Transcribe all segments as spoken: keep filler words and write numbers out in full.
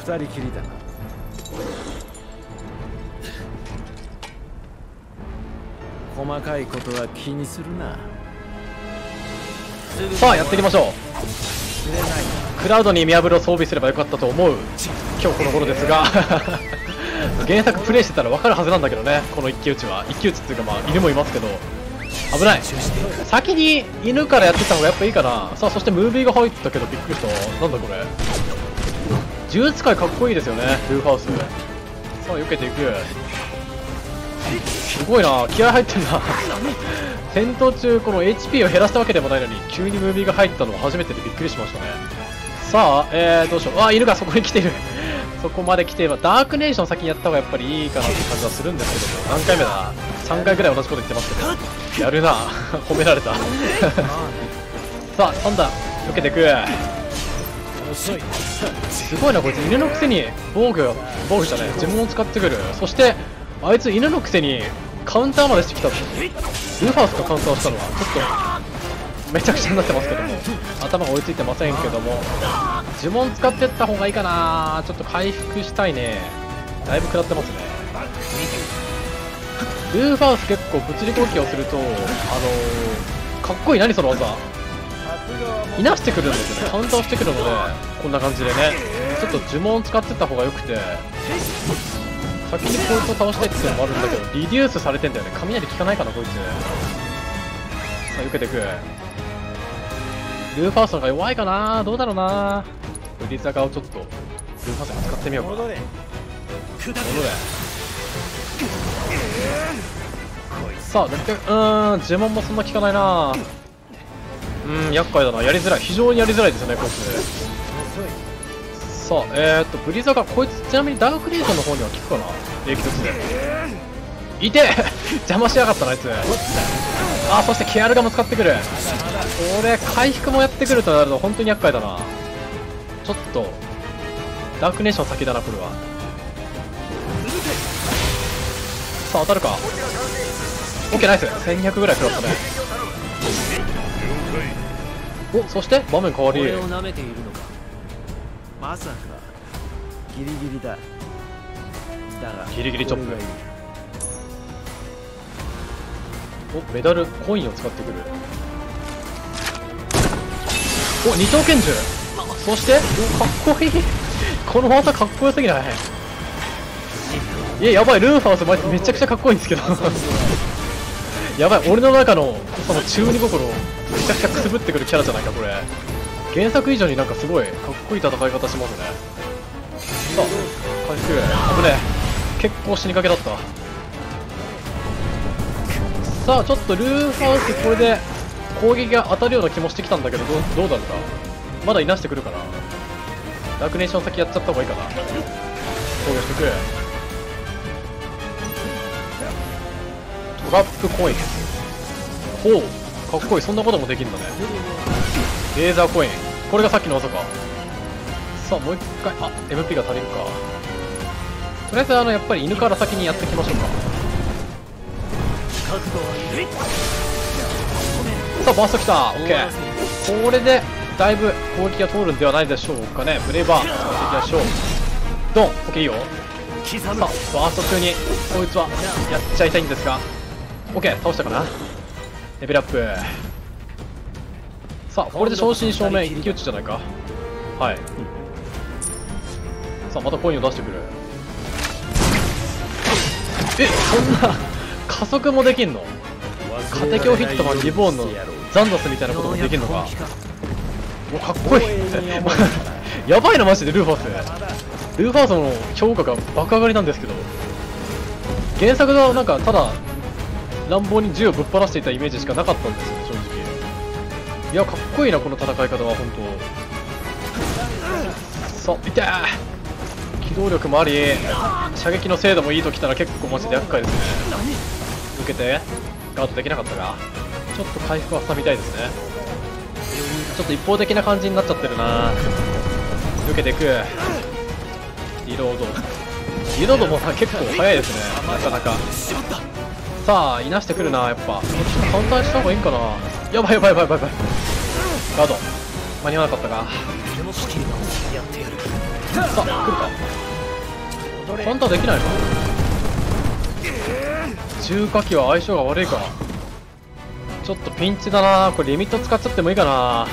二人きりだな。細かいことは気にするな。 さあやっていきましょう。クラウドに見破るを装備すればよかったと思う今日この頃ですが原作プレイしてたら分かるはずなんだけどね。この一騎打ちは一騎打ちっていうか、まあ犬もいますけど危ない。先に犬からやってた方がやっぱいいかな。さあそしてムービーが入ったけどびっくりした。なんだこれ、呪術界かっこいいですよね、ルーフハウス。さあ避けていく。すごいな、気合入ってんな戦闘中この エイチピー を減らしたわけでもないのに急にムービーが入ったのは初めてでびっくりしましたね。さあ、えー、どうしよう。あ、犬がそこに来てるそこまで来てればダークネーション先にやった方がやっぱりいいかなって感じはするんですけども、何回目だ、さんかいぐらい同じこと言ってますけどやるな褒められたさあさん段避けてく。すごいなこいつ、犬のくせに防御防御じゃない呪文を使ってくる。そしてあいつ犬のくせにカウンターまでしてきた。ルーファースがカウンターをしたのはちょっとめちゃくちゃになってますけども、頭が追いついてませんけども、呪文使ってった方がいいかな。ちょっと回復したいね。だいぶ食らってますね。ルーファース結構物理攻撃をするとあのー、かっこいい。何その技、いなしてくるんですよね。カウンターをしてくるのでこんな感じでね、ちょっと呪文を使ってった方がよくて、先にこいつを倒したいっていうのもあるんだけどリデュースされてんだよね。雷効かないかなこいつ。さあ避けていく。ルーファースの方が弱いかな。どうだろうな。ブリザガをちょっとルーファースに使ってみようかな。戻れ。さあだってうーん呪文もそんな効かないな。うーん厄介だな。やりづらい、非常にやりづらいですよねこいつ。さあえー、っとブリザガこいつちなみにダークリージョンの方には効くかな。永久でいて邪魔しやがったなあいつ。あ、そしてケアルガも使ってくる。これ回復もやってくるとなると本当に厄介だな。ちょっとダークネーション先だなこれは。さあ当たるか。 OK ナイス。せんにひゃくぐらい食らったね。お、そして場面変わり。 俺を舐めているのか。まさかギリギリだ。だがギリギリチョップ。お、メダルコインを使ってくる。お、二丁拳銃。そしてお、かっこいいこの技かっこよすぎない。いややばい、ルーファースマジめちゃくちゃかっこいいんですけどやばい、俺の中のその中二心めちゃくちゃくすぶってくるキャラじゃないかこれ。原作以上になんかすごいかっこいい戦い方しますね。さあ回復。危ねえ、結構死にかけだった。さあちょっとルーフハウスこれで攻撃が当たるような気もしてきたんだけど、どうどうだった。まだいなしてくるかな。ダークネーション先やっちゃった方がいいかな。攻撃してくれ。トラップコイン。ほうかっこいい。そんなこともできるんだね。レーザーコイン、これがさっきの技か。さあもう一回、あ エムピー が足りるか。とりあえずあのやっぱり犬から先にやっていきましょうか。さあバーストきた。 OK、 これでだいぶ攻撃が通るんではないでしょうかね。ブレイバー使っていきましょう。ドン。 OK いいよ。さあバースト中にこいつはやっちゃいたいんですが OK 倒したかな。レベルアップ。さあこれで正真正銘一騎打ちじゃないか。はい、さあまたコインを出してくる。え、そんな加速もできんの。カテキョヒットマンリボーンのザンダスみたいなこともできんのか。もうかっこいいやばいなマジで。ルーファースルーファースの評価が爆上がりなんですけど、原作がなんかただ乱暴に銃をぶっ放していたイメージしかなかったんですよ正直。いやかっこいいなこの戦い方は本当。さあいてー、機動力もあり射撃の精度もいいときたら結構マジで厄介ですね。抜けてガードできなかったが、ちょっと回復は挟みたいですね。ちょっと一方的な感じになっちゃってるな。抜けていく。リロードリロードも結構早いですねなかなか。さあいなしてくるな。やっぱちょっとカウンターした方がいいんかな。やばいやばいやばいやばい。ガード間に合わなかったか。さあ来るか。 カウンターできないの？重火器は相性が悪いか。ちょっとピンチだな。これリミット使っちゃってもいいかな。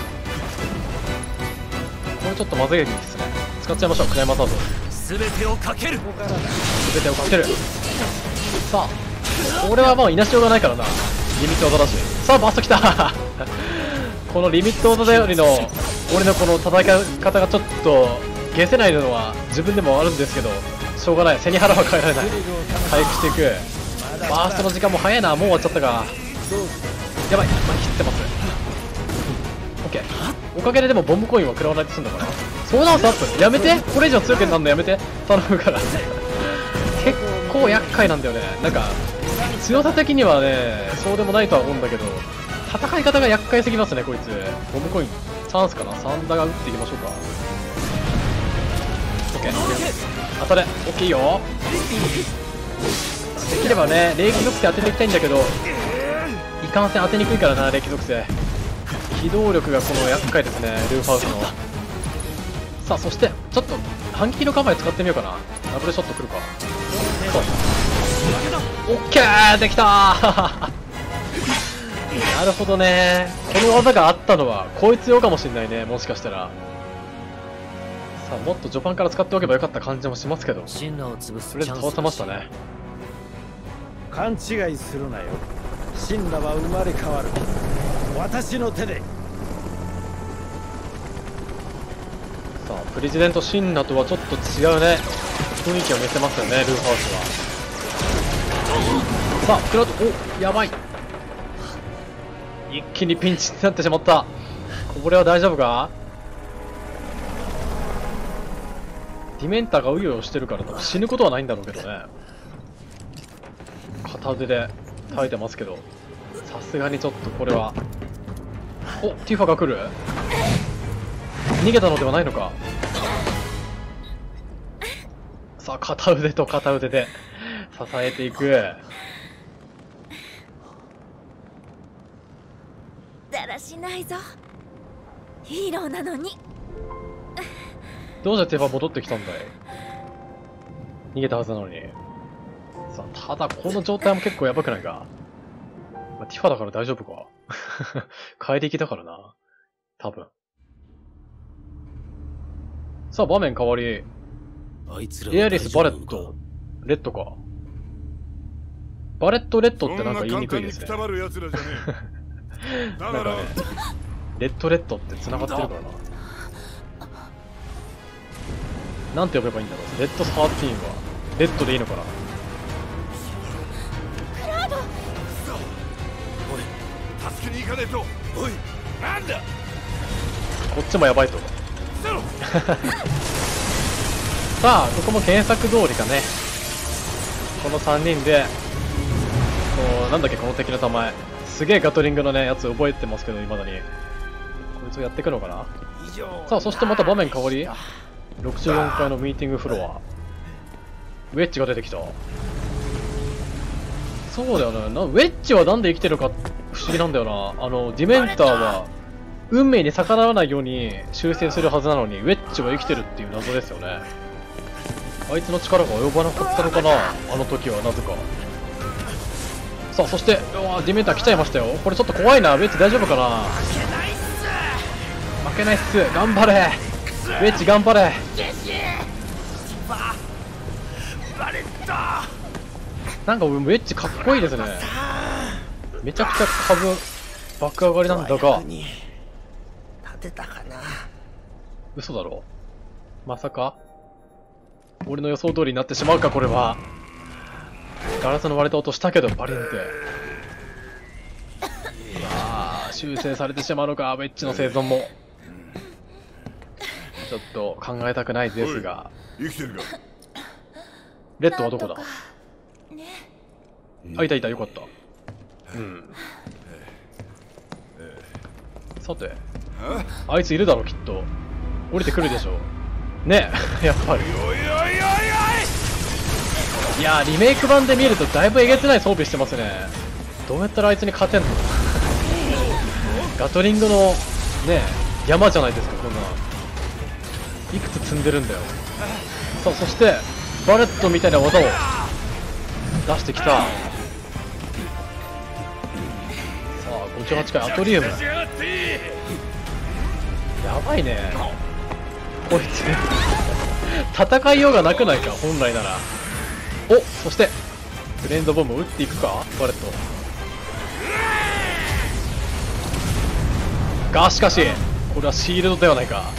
これちょっとまずいですね。使っちゃいましょう。クライマーサード全てをかける。 全てをかける。さあこれはもういなしようがないからな。リミット技だし。さあバーストきたこのリミット技よりの俺のこの戦い方がちょっと消せないのは自分でもあるんですけど、しょうがない。背に腹は変えられない。回復していく。バーストの時間も早いな。もう終わっちゃったか。やばい、まあ、切ってます。オッケー。おかげででもボムコインは食らわないとすんだから。ソーダンスアップやめて。これ以上強くなるのやめて、頼むから結構厄介なんだよね。なんか強さ的にはねそうでもないとは思うんだけど、戦い方が厄介すぎますねこいつ。ボムコインチャンスかな。サンダが打っていきましょうか。オッケー、当たれ。オッケーいいよ。できればね霊気属性当てていきたいんだけど、いかんせん当てにくいからな。霊気属性機動力がこの厄介ですね、ルーフハウスの。さあそしてちょっと反撃の構え使ってみようかな。ダブルショットくるか。オッケーできたーなるほどね。この技があったのはこいつ用かもしんないね、もしかしたら。さあもっと序盤から使っておけばよかった感じもしますけど、 神羅を潰すとりあえず倒せましたね。 勘違いするなよ。神羅は生まれ変わる。私の手で。 さあプレジデント神羅とはちょっと違うね雰囲気を見せますよね、ルーフハウスは。さあクラウド、おやばい、一気にピンチになってしまった。これは大丈夫か。ディメンターがうようよしてるから死ぬことはないんだろうけどね。片腕で耐えてますけど、さすがにちょっとこれは。おティファが来る。逃げたのではないのか。さあ片腕と片腕で支えていく。 だらしないぞ、ヒーローなのに。 どうしてティファ戻ってきたんだい。逃げたはずなのに。さあただこの状態も結構やばくないか。まあ、ティファだから大丈夫か怪力だからな多分。さあ場面変わり、 あいつらエアリス、バレット、レッドか。バレット、レッドってなんか言いにくいですね。なんかね、レッド、レッドって繋がってるからな。なんて呼べばいいんだろう。レッドじゅうさんはレッドでいいのかな。 クラウド、 おい助けに行かねえと。おいなんだ。 こっちもやばいとさあここも原作通りかね。このさんにんでこうなんだっけこの敵の名前、すげえガトリングのねやつ覚えてますけど、未だにこいつをやっていくのかな。さあそしてまた場面変わり、ろくじゅうよんかいのミーティングフロア、ウェッジが出てきた。そうだよね、なウェッジはなんで生きてるか不思議なんだよな。あのディメンターは運命に逆らわないように修正するはずなのに、ウェッジは生きてるっていう謎ですよね。あいつの力が及ばなかったのかな、あの時はなぜか。さあそしてうわディメンター来ちゃいましたよ。これちょっと怖いな。ウェッジ大丈夫かな。負けないっす、頑張れウェッジ頑張れ。なんかウェッジかっこいいですね。めちゃくちゃ株爆上がりなんだが、 立てたかな。 嘘だろ。まさか俺の予想通りになってしまうか。これはガラスの割れた音したけどバリンって。ああ修正されてしまうのか、ウェッジの生存も。ちょっと考えたくないですが。 生きてるか。 レッドはどこだ。 ね、 あ、いたいた、よかった。うん。さてあいついるだろきっと。降りてくるでしょねえやっぱり。いやーリメイク版で見るとだいぶえげつない装備してますね。どうやったらあいつに勝てんの。ガトリングのね山じゃないですかこんな。いくつ積んでるんだよ。さあそしてバレットみたいな技を出してきた。さあごじゅうはちかいアトリウム、やばいねこいつ戦いようがなくないか本来なら。お、そしてブレンドボムを打っていくかバレットが、しかしこれはシールドではないか。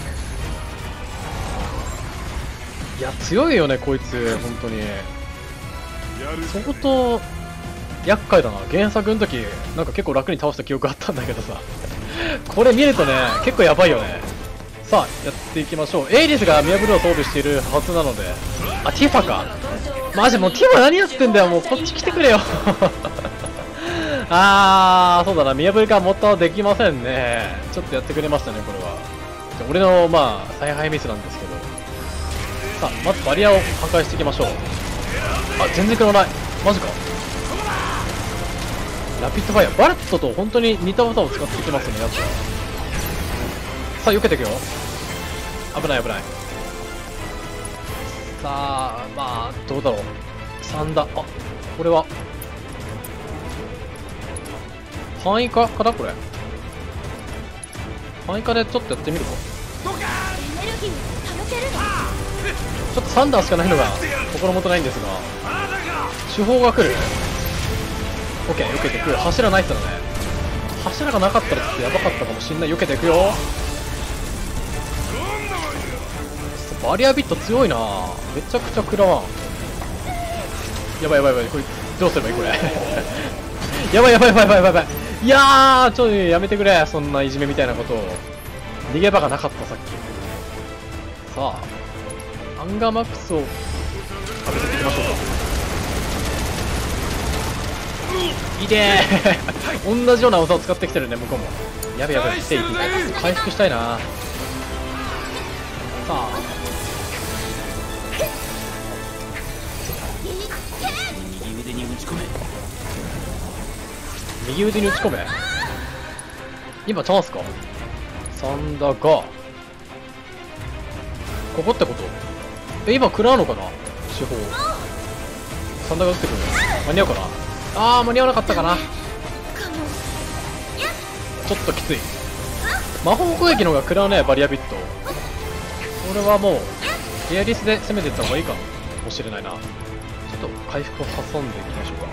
いや強いよねこいつ本当に。相当厄介だな。原作の時なんか結構楽に倒した記憶あったんだけどさこれ見るとね結構やばいよね。さあやっていきましょう。エイリスがミヤブルを装備しているはずなので。あ、ティファか。マジもうティファ何やってんだよ、もうこっち来てくれよあーそうだな、ミヤブルがもっとできませんね。ちょっとやってくれましたねこれは。じゃ俺のまあ采配ミスなんですけど。さあまずバリアを破壊していきましょう。あ、全然食らわない。マジか。ラピッドファイア、バレットと本当に似た技を使ってきますねやつは。さあ避けていくよ。危ない危ない。さあまあどうだろう。さんだ。あ、これは範囲化かなこれ。範囲化でちょっとやってみるか。 エネルギーを溜めてるの。 ちょっとサンダーしかないのが心もとないんですが、手法が来る。オッケー、避けていく。柱ないっすよね。柱がなかったらちょっとやばかったかもしんない。避けていくよ。バリアビット強いな。めちゃくちゃ食らわん。やばいやばいやばい、これどうすればいいこれやばいやばいやばいやばいやばい。いやーちょっとやめてくれ、そんないじめみたいなことを。逃げ場がなかったさっき。さあアンガーマックスを上げていきましょうか。いでー同じような技を使ってきてるね向こうも。やべやべ、来ていく。回復したいな。さあ右腕に打ち込め。 右腕に打ち込め。今チャンスか。サンダがここってこと。え、今食らうのかな手法。サンダが打ってくる。間に合うかな。あー間に合わなかったかな。ちょっときつい。魔法攻撃の方が食らうねバリアビット。これはもうエアリスで攻めていった方がいいかもしれないな。ちょっと回復を挟んでいきましょうか。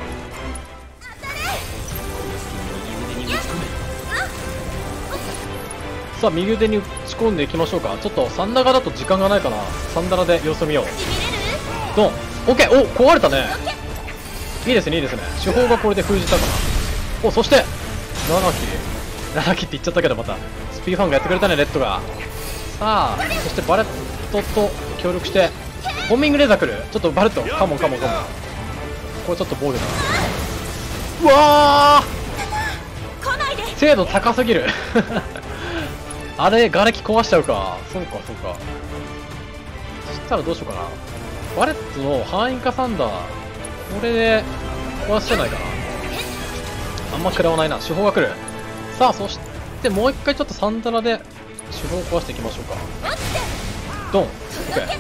さあ右腕に打ち込んでいきましょうか。ちょっとサンダガだと時間がないかな。サンダラで様子見よう。ドン。オッケー。お、壊れたね。いいですねいいですね。手法がこれで封じたかな。お、そしてななきななきって言っちゃったけど、またスピーファンがやってくれたねレッドが。さあそしてバレットと協力してホーミングレーザー来る。ちょっとバレットカモンカモンカモン。これちょっと防御だな。うわー精度高すぎるあれ瓦礫壊しちゃうか。そうかそうか。そしたらどうしようかな。バレットの範囲化サンダーこれで壊してないかな。あんま食らわないな。手法が来る。さあそしてもう一回ちょっとサンダラで手法を壊していきましょうか。ドン。オッケー。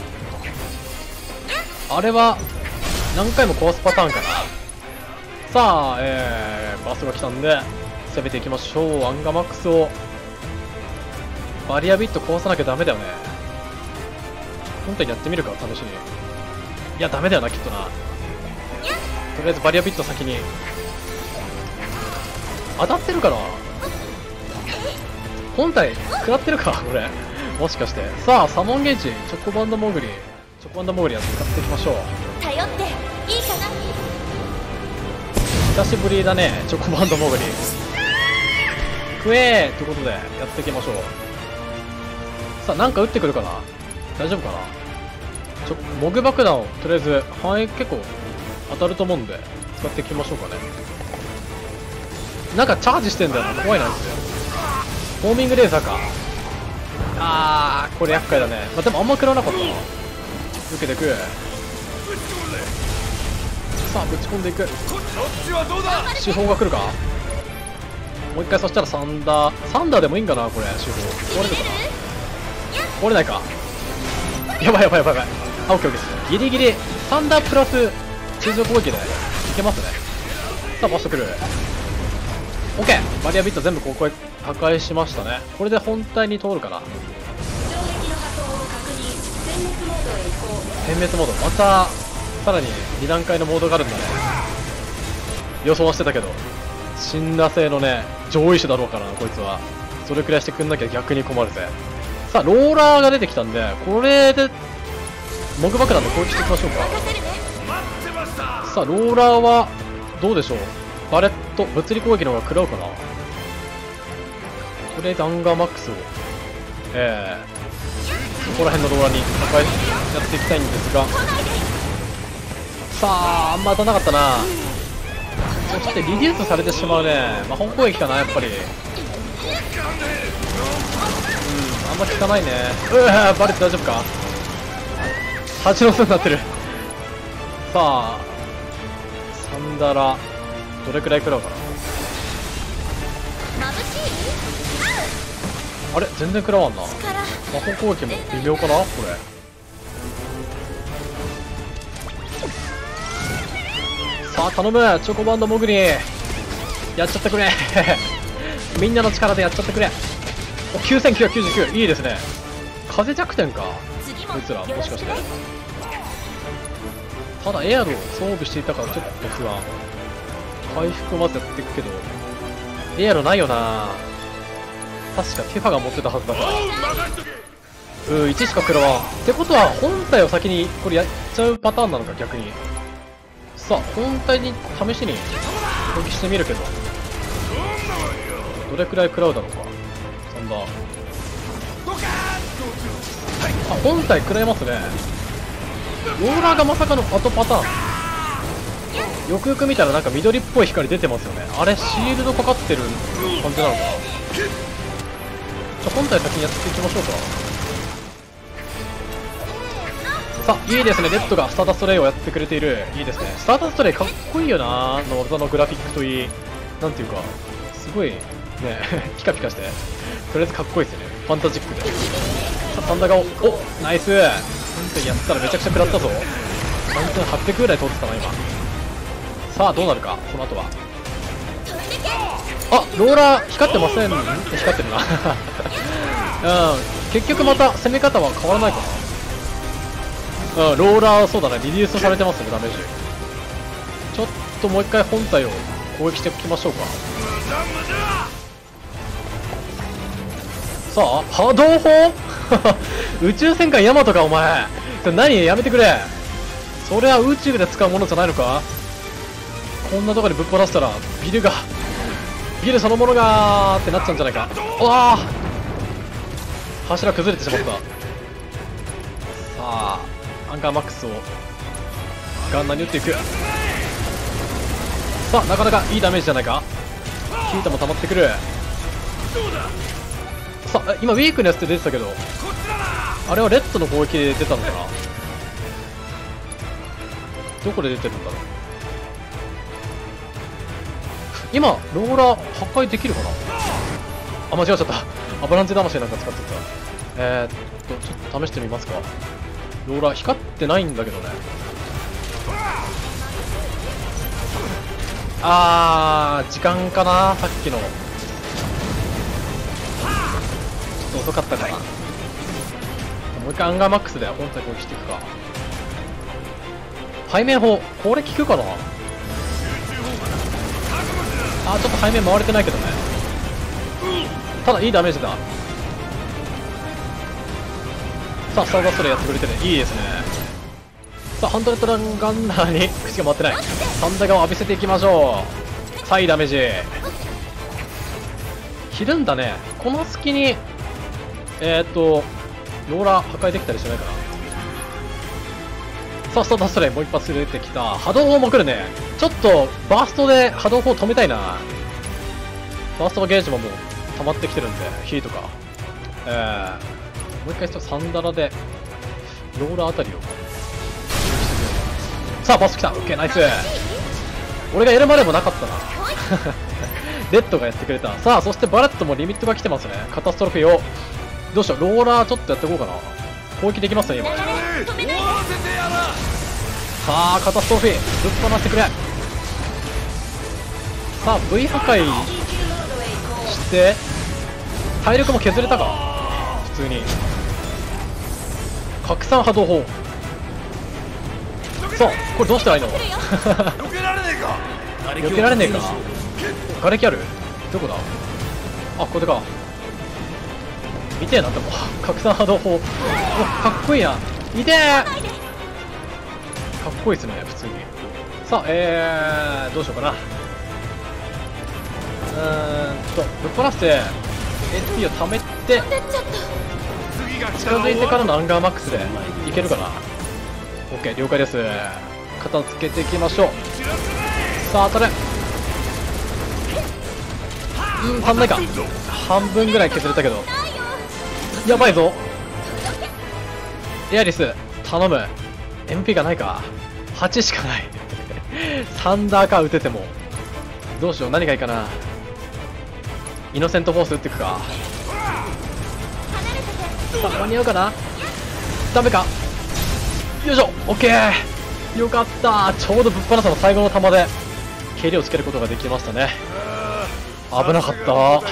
あれは何回も壊すパターンかな。さあえー、バスが来たんで攻めていきましょう。アンガマックスをバリアビット壊さなきゃダメだよね。本体にやってみるか試しに。いやダメだよなきっとな。とりあえずバリアビット先に。当たってるかな。本体食らってるかこれもしかして。さあサモンゲージチョコバンドモグリチョコバンドモグリは使っていきましょう。 頼っていいかな。 久しぶりだねチョコバンドモグリ。食えーということでやっていきましょう。さあなんか撃ってくるかな。大丈夫かな。ちょモグ爆弾をとりあえず範囲結構当たると思うんで使っていきましょうかね。なんかチャージしてんだよな。怖いなですよ。ホーミングレーザーか。あーこれ厄介だね。まあ、でもあんま食らわなかったな。受けてく。さあぶち込んでいく。手法が来るか。もう一回そしたらサンダーサンダーでもいいんかなこれ。手法壊れるかな。壊れないか。やばいやばいやばいやばい。 あ、オッケーオッケー。ギリギリサンダープラス通常攻撃でいけますね。さあバストくる。オッケー、バリアビット全部ここへ破壊しましたね。これで本体に通るかな。点滅モード、またさらにに段階のモードがあるんだね。予想はしてたけど、辛羅性のね上位種だろうからなこいつは。それくらいしてくんなきゃ逆に困るぜ。さあローラーが出てきたんで、これでモグ爆弾で攻撃していきましょうか。さあローラーはどうでしょう。バレット物理攻撃の方が食らうかな。とりあえずアンガーマックスをえー、そこら辺のローラーに破壊やっていきたいんですが、さああんま当たんなかったな。そしてリデュースされてしまうね。魔法攻撃かなやっぱり。うんあんま効かないね。うわバレット大丈夫か。蜂の巣になってる。さあサンダラどれくらい食らうかな。あれ全然食らわんな。魔法攻撃も微妙かなこれ。さあ頼むチョコバンドモグリやっちゃってくれみんなの力でやっちゃってくれ。おきゅうせんきゅうひゃくきゅうじゅうきゅういいですね。風弱点かこいつらもしかして。ただエアロを装備していたからちょっと不安。回復まずやっていくけどエアロないよな。確かティファが持ってたはずだから。うんいちしか食らわんってことは本体を先にこれやっちゃうパターンなのか逆に。さあ本体に試しに攻撃してみるけどどれくらい食らうだろうか。サンダーあ本体食らいますね。ローラーがまさかの後パターン。よくよく見たらなんか緑っぽい光出てますよね。あれシールドかかってる感じなのかな。じゃあ本体先にやっていきましょうか。さあいいですね。レッドがスターダストレイをやってくれている。いいですね。スターダストレイかっこいいよな。あの技のグラフィックといいなんていうかすごいねピカピカしてとりあえずかっこいいですよね。ファンタジックで。さあサンダーがおナイス。本体やったらめちゃくちゃ食らったぞ。さんぜんはっぴゃくぐらい通ってたな今。さあどうなるかこの後は。あローラー光ってません。光ってるなうん結局また攻め方は変わらないかな。うんローラーそうだねリデュースされてますねダメージ。ちょっともう一回本体を攻撃していきましょうか。さあ波動砲宇宙戦艦ヤマトかお前。何やめてくれ。それは宇宙で使うものじゃないのか。こんなとこでぶっ放したらビルがビルそのものがーってなっちゃうんじゃないか。うわー柱崩れてしまった。さあアンカーマックスをガンナーに打っていく。さあなかなかいいダメージじゃないか。ヒータも溜まってくる。さあ今ウィークネスって出てたけどあれはレッドの攻撃で出たのかな。どこで出てるんだろう。今ローラー破壊できるかな。あ間違えちゃった。アバランチ魂なんか使ってた。えー、っとちょっと試してみますか。ローラー光ってないんだけどね。あー時間かなさっきの。ちょっと遅かったかな。もう一回アンガーマックスで本体攻撃していくか。背面砲これ効くかな。あーちょっと背面回れてないけどね。ただいいダメージだ。さあスターダストレイやってくれてねいいですね。さあハンドレッドランガンナーに口が回ってない。サンダガを浴びせていきましょう。さあいいダメージ切るんだね。この隙にえー、っとローラー破壊できたりしないかな。さあスターダストレイもう一発出てきた。波動砲も来るね。ちょっとバーストで波動砲止めたいな。バーストのゲージももう溜まってきてるんでヒートか。えー、もう一回ちょっとサンダラでローラーあたりを。さあバースト来た。オッケーナイス。俺がやるまでもなかったなレッドがやってくれた。さあそしてバレットもリミットが来てますね。カタストロフィーをどうしよう。ローラーちょっとやっていこうかな。攻撃できますね今。 さあカタストロフィーぶっ放してくれ。さあ V 破壊して体力も削れたか普通に。拡散波動砲。さあこれどうしたらいいの避けられねえか。 避けられねえか。瓦礫あるどこだ。あこれか。見てえなでも拡散波動砲。おかっこいいな。いてえかっこいいですね普通に。さあえー、どうしようかな。うーんとぶっ放して エイチピー を貯めて次が来近たらづいてからのアンガーマックスでいけるかな。 OK 了解です。片付けていきましょう。さあ当たれ。うん足んないか。半分ぐらい削れたけどやばいぞ。エアリス頼む。 エムピー がないか。はちしかないサンダーか打てても。どうしよう何がいいかな。イノセントフォース打っていくか。さあ間に合うかな。ダメか。よいしょ OK よかった。ちょうどぶっ放したの最後の球で蹴りをつけることができましたね。危なかった。 だが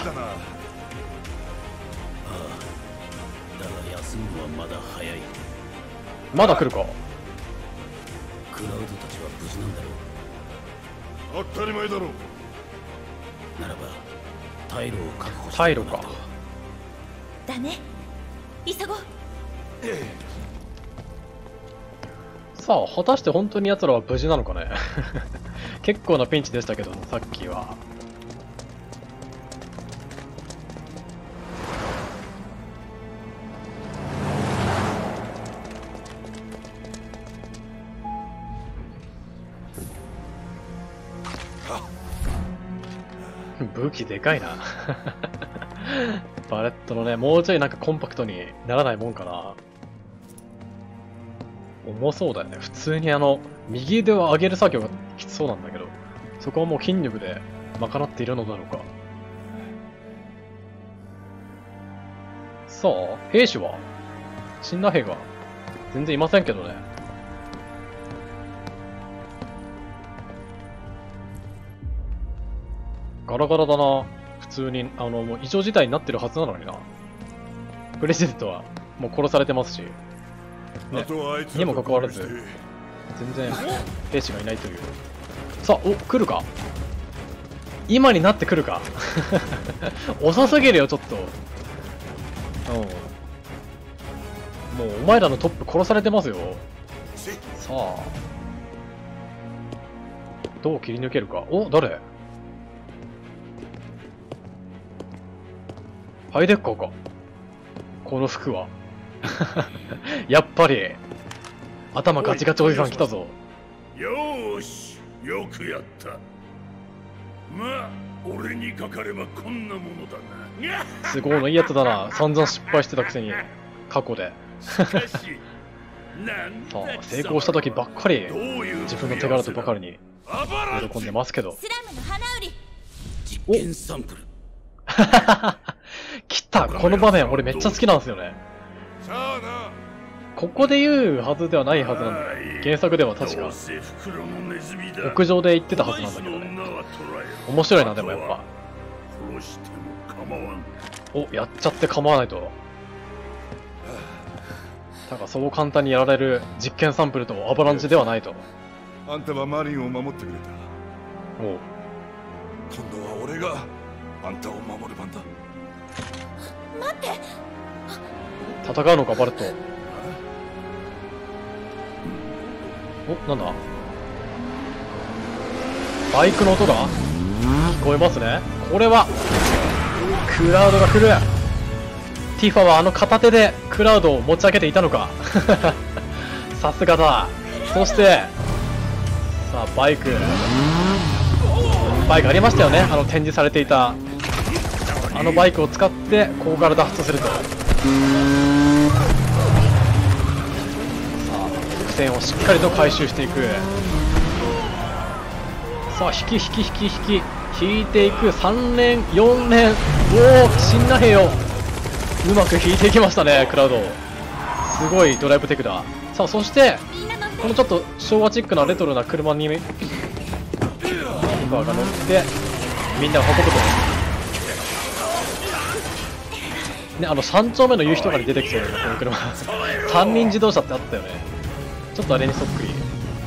休むはまだ早い。 まだ来るか。 クラウドたちは無事なんだろ当たり前だろう。 う。ならば退路を確保して退路か。 だね急ごう。 さあ果たして本当に奴らは無事なのかね結構なピンチでしたけどさっきは。武器でかいなバレットのね、もうちょいなんかコンパクトにならないもんかな。重そうだよね。普通にあの右手を上げる作業がきつそうなんだけど、そこはもう筋力で賄っているのだろうか。さあ兵士は死んだ兵が全然いませんけどね。ガラガラだな。普通に、あの、もう異常事態になってるはずなのにな。プレジデントはもう殺されてますし、ね、 あとはあいつにもかかわらず全然兵士がいないという。さあ、お、来るか。今になって来るか。遅すぎるよ、ちょっと。うん。もう、お前らのトップ殺されてますよ。さあ。どう切り抜けるか。お、誰？ハイデッカーか。この服は。やっぱり、頭ガチガチおじさん来たぞ。 よーし、よくやった。まあ、俺にかかればこんなものだな。 すごいのいいやつだな。散々失敗してたくせに、過去で。 しかし、なんさあ、成功した時ばっかり、 どういう自分の手柄とばかりにアバラン喜んでますけど。 スラムの花売り。 実験サンプル。 来た。この場面俺めっちゃ好きなんですよね。 さあな。 ここで言うはずではないはずなんだよ。原作では確か屋上で言ってたはずなんだけどね。面白いなでもやっぱ。 殺しても構わん。 お、やっちゃって構わないと。だからそう簡単にやられる実験サンプルとアバランチではないと。 あんたはマリンを守ってくれた。 おう。 今度は俺があんたを守る番だ。 待って。 戦うのかバレット。お、なんだ。バイクの音が聞こえますね。これはクラウドが来る。ティファはあの片手でクラウドを持ち上げていたのか。さすがだ。そしてさあバイクバイクありましたよね。あの展示されていたあのバイクを使ってここから脱出すると。さあ伏線をしっかりと回収していく。さあ引き引き引き引き引いていく。さん連よん連。おお、死んだ兵をうまく引いていきましたねクラウド。すごいドライブテクだ。 さあ、そして、 みんな乗って。 このちょっと昭和チックなレトロな車に、メンバーが乗って、みんなを運ぶと。ね、あの、三丁目の夕日とかに出てきそうだよね、この車。三輪自動車ってあったよね。ちょっとあれにそっくり。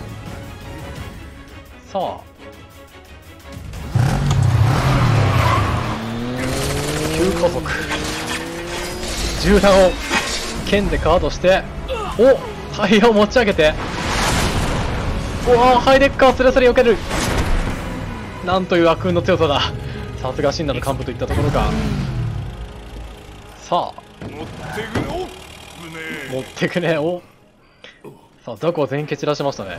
さあ。急加速。銃弾を剣でカードして、おタイヤを持ち上げて、おおハイデッカースレスレ避ける。なんという悪運の強さだ。さすが真なる幹部といったところか。さあ持ってくの持ってくね。おさあザコを全蹴散らしましたね。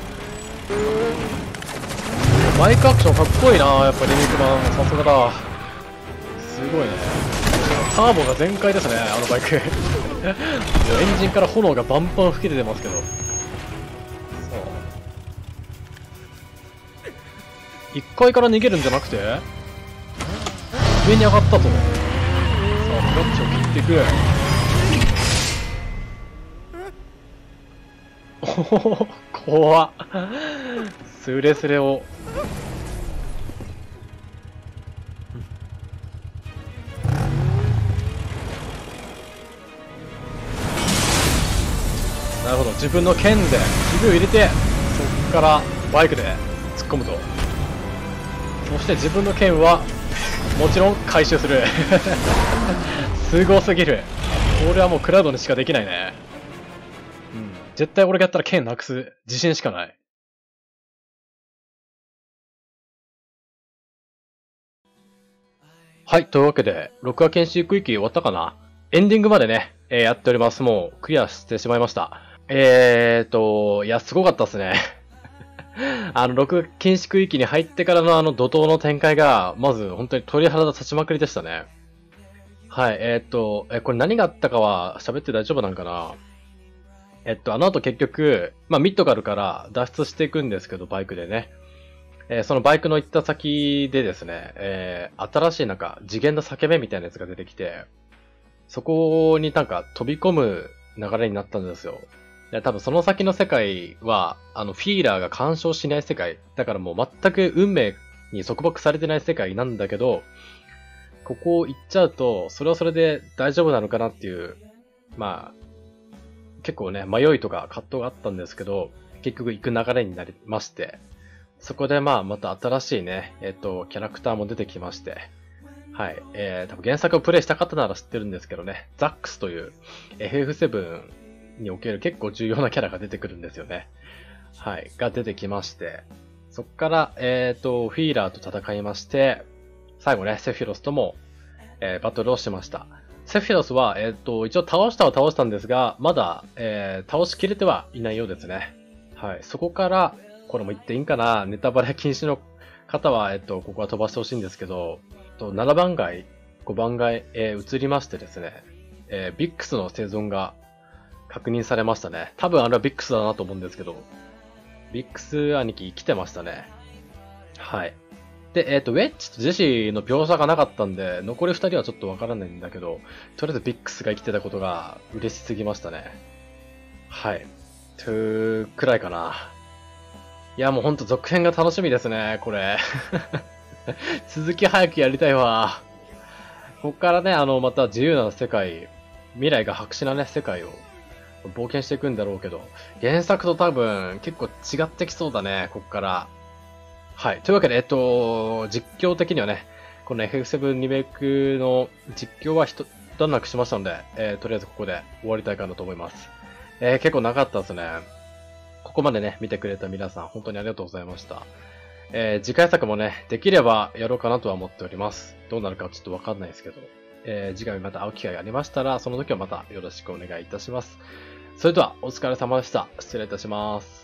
バイクアクションかっこいいな。やっぱリミック版さすがだ。すごいね。ターボが全開ですね、あのバイク。もうエンジンから炎がバンバン吹き出てますけど。さあいっかいから逃げるんじゃなくて上に上がったぞ。さあクラッチを切っていく。おお怖っ。スレスレをなるほど、自分の剣でひびを入れて、そこからバイクで突っ込むと。そして自分の剣はもちろん回収する。すごすぎる。これはもうクラウドにしかできないね。うん、絶対俺がやったら剣なくす自信しかない。はい、というわけで録画研修区域終わったかな。エンディングまでね、えー、やっております。もうクリアしてしまいました。えーと、いや、すごかったっすね。あの、録画禁止区域に入ってからのあの怒涛の展開が、まず本当に鳥肌立ちまくりでしたね。はい、えーと、え、これ何があったかは喋って大丈夫なんかな。えっと、あの後結局、まあ、ミッドガルから脱出していくんですけど、バイクでね。えー、そのバイクの行った先でですね、えー、新しいなんか次元の裂け目みたいなやつが出てきて、そこになんか飛び込む流れになったんですよ。で多分その先の世界は、あの、フィーラーが干渉しない世界。だからもう全く運命に束縛されてない世界なんだけど、ここを行っちゃうと、それはそれで大丈夫なのかなっていう、まあ、結構ね、迷いとか葛藤があったんですけど、結局行く流れになりまして、そこでまあ、また新しいね、えっと、キャラクターも出てきまして、はい。えー、多分原作をプレイした方なら知ってるんですけどね、ザックスという エフエフセブン における結構重要なキャラが出てくるんですよね。はい。が出てきまして、そっから、えっと、フィーラーと戦いまして、最後ね、セフィロスとも、えー、バトルをしました。セフィロスは、えっと、一応倒したは倒したんですが、まだ、えー、倒しきれてはいないようですね。はい。そこから、これも言っていいんかな、ネタバレ禁止の方は、えっと、ここは飛ばしてほしいんですけど、ななばん街、ごばん街、えー、移りましてですね、えー、ビックスの生存が確認されましたね。多分あれはビックスだなと思うんですけど、ビックス兄貴生きてましたね。はい。で、えっと、ウェッジとジェシーの描写がなかったんで、残りふたりはちょっとわからないんだけど、とりあえずビックスが生きてたことが嬉しすぎましたね。はい。というくらいかな。いや、もうほんと続編が楽しみですね、これ。続き早くやりたいわ。こっからね、あの、また自由な世界、未来が白紙なね、世界を冒険していくんだろうけど、原作と多分結構違ってきそうだね、こっから。はい。というわけで、えっと、実況的にはね、この エフエフセブン リメイクの実況は一段落しましたので、えー、とりあえずここで終わりたいかなと思います。えー、結構長かったですね。ここまでね、見てくれた皆さん、本当にありがとうございました。えー、次回作もね、できればやろうかなとは思っております。どうなるかちょっとわかんないですけど、えー、次回また会う機会がありましたら、その時はまたよろしくお願いいたします。それでは、お疲れ様でした。失礼いたします。